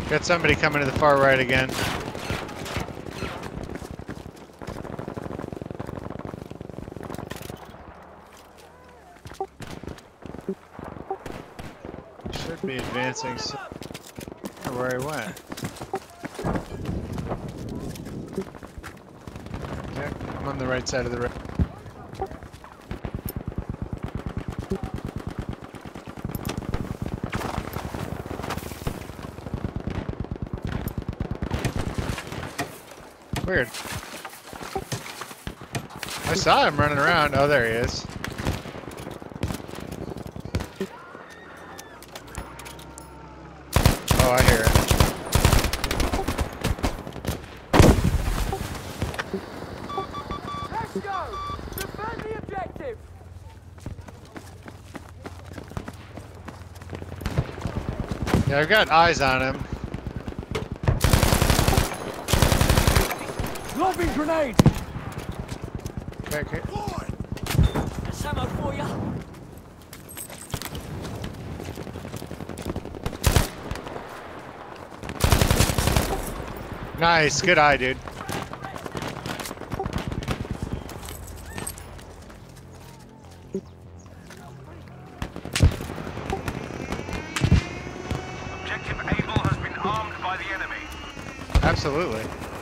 Got somebody coming to the far right again. Should be advancing where he went. Okay, I'm on the right side of the road. Weird. I saw him running around. Oh, there he is. Oh, I hear it. Let's go! Defend the objective! Yeah, I've got eyes on him. Lobbing grenade! Okay, okay. There's ammo for you. Nice, good eye, dude. Objective Able has been armed by the enemy. Absolutely.